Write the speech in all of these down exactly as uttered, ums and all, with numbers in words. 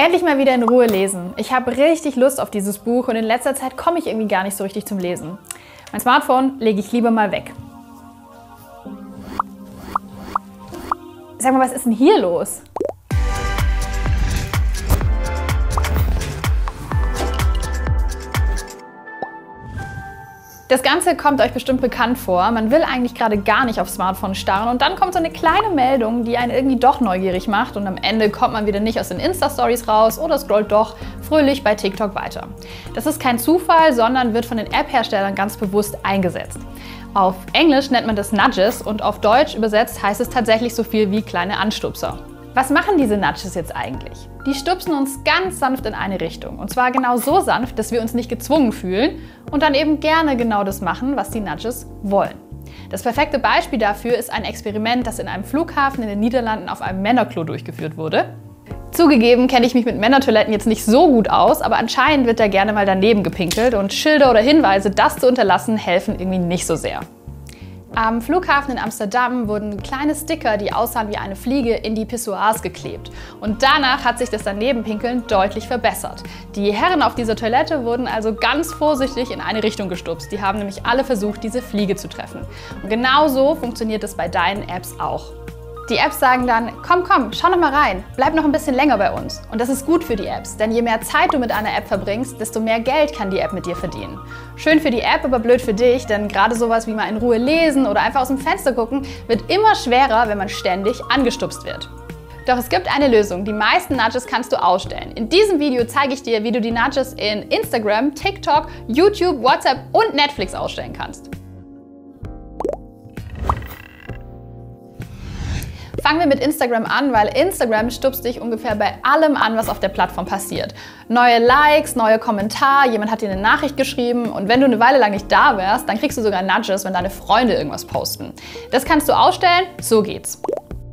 Endlich mal wieder in Ruhe lesen. Ich habe richtig Lust auf dieses Buch und in letzter Zeit komme ich irgendwie gar nicht so richtig zum Lesen. Mein Smartphone lege ich lieber mal weg. Sag mal, was ist denn hier los? Das Ganze kommt euch bestimmt bekannt vor. Man will eigentlich gerade gar nicht aufs Smartphone starren und dann kommt so eine kleine Meldung, die einen irgendwie doch neugierig macht und am Ende kommt man wieder nicht aus den Insta-Stories raus oder scrollt doch fröhlich bei TikTok weiter. Das ist kein Zufall, sondern wird von den App-Herstellern ganz bewusst eingesetzt. Auf Englisch nennt man das Nudges und auf Deutsch übersetzt heißt es tatsächlich so viel wie kleine Anstupser. Was machen diese Nudges jetzt eigentlich? Die stupsen uns ganz sanft in eine Richtung. Und zwar genau so sanft, dass wir uns nicht gezwungen fühlen und dann eben gerne genau das machen, was die Nudges wollen. Das perfekte Beispiel dafür ist ein Experiment, das in einem Flughafen in den Niederlanden auf einem Männerklo durchgeführt wurde. Zugegeben kenne ich mich mit Männertoiletten jetzt nicht so gut aus, aber anscheinend wird da gerne mal daneben gepinkelt und Schilder oder Hinweise, das zu unterlassen, helfen irgendwie nicht so sehr. Am Flughafen in Amsterdam wurden kleine Sticker, die aussahen wie eine Fliege, in die Pissoirs geklebt. Und danach hat sich das Danebenpinkeln deutlich verbessert. Die Herren auf dieser Toilette wurden also ganz vorsichtig in eine Richtung gestupst. Die haben nämlich alle versucht, diese Fliege zu treffen. Und genau so funktioniert es bei deinen Apps auch. Die Apps sagen dann, komm, komm, schau noch mal rein, bleib noch ein bisschen länger bei uns. Und das ist gut für die Apps, denn je mehr Zeit du mit einer App verbringst, desto mehr Geld kann die App mit dir verdienen. Schön für die App, aber blöd für dich, denn gerade sowas wie mal in Ruhe lesen oder einfach aus dem Fenster gucken, wird immer schwerer, wenn man ständig angestupst wird. Doch es gibt eine Lösung, die meisten Nudges kannst du ausstellen. In diesem Video zeige ich dir, wie du die Nudges in Instagram, TikTok, YouTube, WhatsApp und Netflix ausstellen kannst. Fangen wir mit Instagram an, weil Instagram stupst dich ungefähr bei allem an, was auf der Plattform passiert. Neue Likes, neue Kommentare, jemand hat dir eine Nachricht geschrieben und wenn du eine Weile lang nicht da wärst, dann kriegst du sogar Nudges, wenn deine Freunde irgendwas posten. Das kannst du ausstellen, so geht's.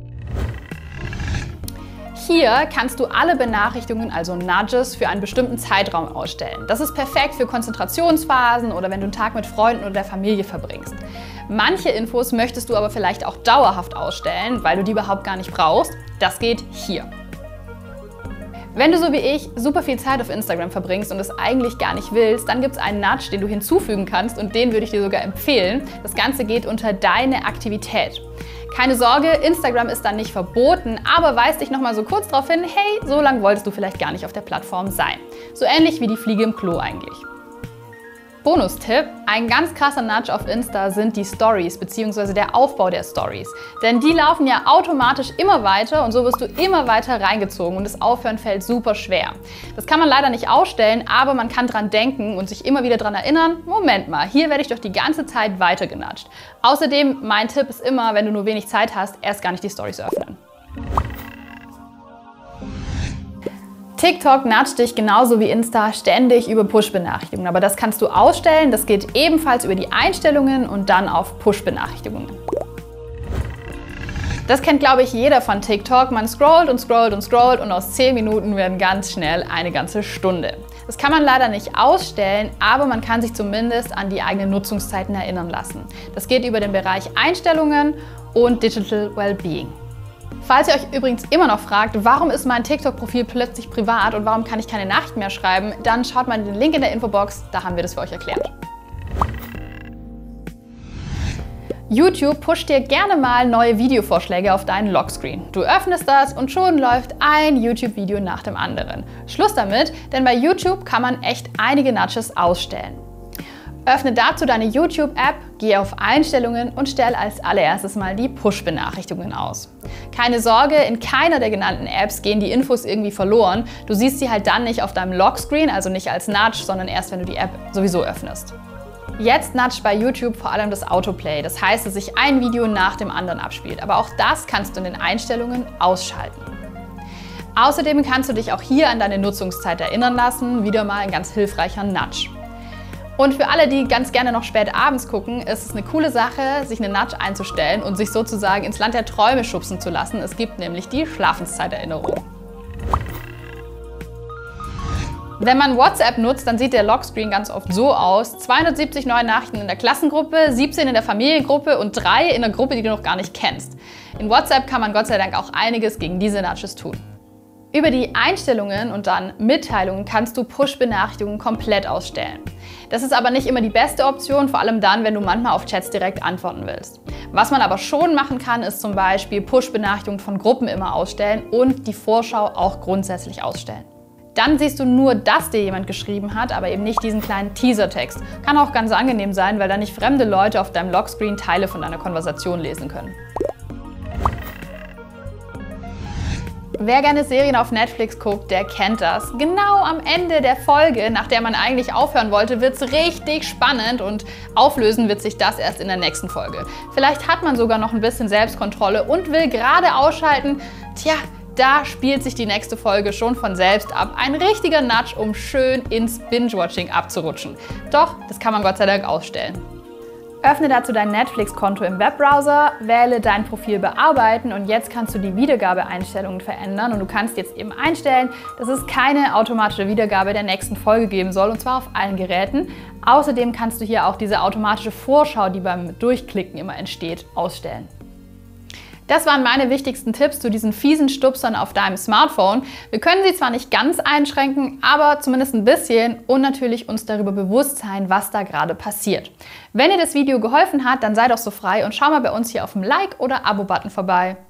Hier kannst du alle Benachrichtigungen, also Nudges, für einen bestimmten Zeitraum ausstellen. Das ist perfekt für Konzentrationsphasen oder wenn du einen Tag mit Freunden oder der Familie verbringst. Manche Infos möchtest du aber vielleicht auch dauerhaft ausstellen, weil du die überhaupt gar nicht brauchst. Das geht hier. Wenn du so wie ich super viel Zeit auf Instagram verbringst und es eigentlich gar nicht willst, dann gibt es einen Nudge, den du hinzufügen kannst und den würde ich dir sogar empfehlen. Das Ganze geht unter deine Aktivität. Keine Sorge, Instagram ist dann nicht verboten, aber weis dich nochmal so kurz darauf hin, hey, so lange wolltest du vielleicht gar nicht auf der Plattform sein. So ähnlich wie die Fliege im Klo eigentlich. Bonustipp: Ein ganz krasser Nudge auf Insta sind die Stories bzw. der Aufbau der Stories. Denn die laufen ja automatisch immer weiter und so wirst du immer weiter reingezogen und das Aufhören fällt super schwer. Das kann man leider nicht ausstellen, aber man kann dran denken und sich immer wieder dran erinnern, Moment mal, hier werde ich doch die ganze Zeit weiter genudgt. Außerdem, mein Tipp ist immer, wenn du nur wenig Zeit hast, erst gar nicht die Stories öffnen. TikTok nudgt dich genauso wie Insta ständig über Push-Benachrichtigungen, aber das kannst du ausstellen. Das geht ebenfalls über die Einstellungen und dann auf Push-Benachrichtigungen. Das kennt, glaube ich, jeder von TikTok. Man scrollt und scrollt und scrollt und aus zehn Minuten werden ganz schnell eine ganze Stunde. Das kann man leider nicht ausstellen, aber man kann sich zumindest an die eigenen Nutzungszeiten erinnern lassen. Das geht über den Bereich Einstellungen und Digital Wellbeing. Falls ihr euch übrigens immer noch fragt, warum ist mein TikTok-Profil plötzlich privat und warum kann ich keine Nachrichten mehr schreiben, dann schaut mal in den Link in der Infobox, da haben wir das für euch erklärt. YouTube pusht dir gerne mal neue Videovorschläge auf deinen Lockscreen. Du öffnest das und schon läuft ein YouTube-Video nach dem anderen. Schluss damit, denn bei YouTube kann man echt einige Nudges ausstellen. Öffne dazu deine YouTube-App, gehe auf Einstellungen und stell als allererstes mal die Push-Benachrichtigungen aus. Keine Sorge, in keiner der genannten Apps gehen die Infos irgendwie verloren. Du siehst sie halt dann nicht auf deinem Lockscreen, also nicht als Nudge, sondern erst, wenn du die App sowieso öffnest. Jetzt nudgt bei YouTube vor allem das Autoplay, das heißt, dass sich ein Video nach dem anderen abspielt. Aber auch das kannst du in den Einstellungen ausschalten. Außerdem kannst du dich auch hier an deine Nutzungszeit erinnern lassen, wieder mal ein ganz hilfreicher Nudge. Und für alle, die ganz gerne noch spät abends gucken, ist es eine coole Sache, sich eine Nudge einzustellen und sich sozusagen ins Land der Träume schubsen zu lassen. Es gibt nämlich die Schlafenszeiterinnerung. Wenn man WhatsApp nutzt, dann sieht der Lockscreen ganz oft so aus. zweihundertsiebzig neue Nachrichten in der Klassengruppe, siebzehn in der Familiengruppe und drei in der Gruppe, die du noch gar nicht kennst. In WhatsApp kann man Gott sei Dank auch einiges gegen diese Nudges tun. Über die Einstellungen und dann Mitteilungen kannst du Push-Benachrichtigungen komplett ausstellen. Das ist aber nicht immer die beste Option, vor allem dann, wenn du manchmal auf Chats direkt antworten willst. Was man aber schon machen kann, ist zum Beispiel Push-Benachrichtigungen von Gruppen immer ausstellen und die Vorschau auch grundsätzlich ausstellen. Dann siehst du nur, dass dir jemand geschrieben hat, aber eben nicht diesen kleinen Teaser-Text. Kann auch ganz angenehm sein, weil dann nicht fremde Leute auf deinem Lockscreen Teile von deiner Konversation lesen können. Wer gerne Serien auf Netflix guckt, der kennt das. Genau am Ende der Folge, nach der man eigentlich aufhören wollte, wird es richtig spannend und auflösen wird sich das erst in der nächsten Folge. Vielleicht hat man sogar noch ein bisschen Selbstkontrolle und will gerade ausschalten. Tja, da spielt sich die nächste Folge schon von selbst ab. Ein richtiger Nudge, um schön ins Binge-Watching abzurutschen. Doch, das kann man Gott sei Dank ausstellen. Öffne dazu dein Netflix-Konto im Webbrowser, wähle dein Profil bearbeiten und jetzt kannst du die Wiedergabeeinstellungen verändern und du kannst jetzt eben einstellen, dass es keine automatische Wiedergabe der nächsten Folge geben soll und zwar auf allen Geräten. Außerdem kannst du hier auch diese automatische Vorschau, die beim Durchklicken immer entsteht, ausstellen. Das waren meine wichtigsten Tipps zu diesen fiesen Stupsern auf deinem Smartphone. Wir können sie zwar nicht ganz einschränken, aber zumindest ein bisschen und natürlich uns darüber bewusst sein, was da gerade passiert. Wenn dir das Video geholfen hat, dann sei doch so frei und schau mal bei uns hier auf dem Like- oder Abo-Button vorbei.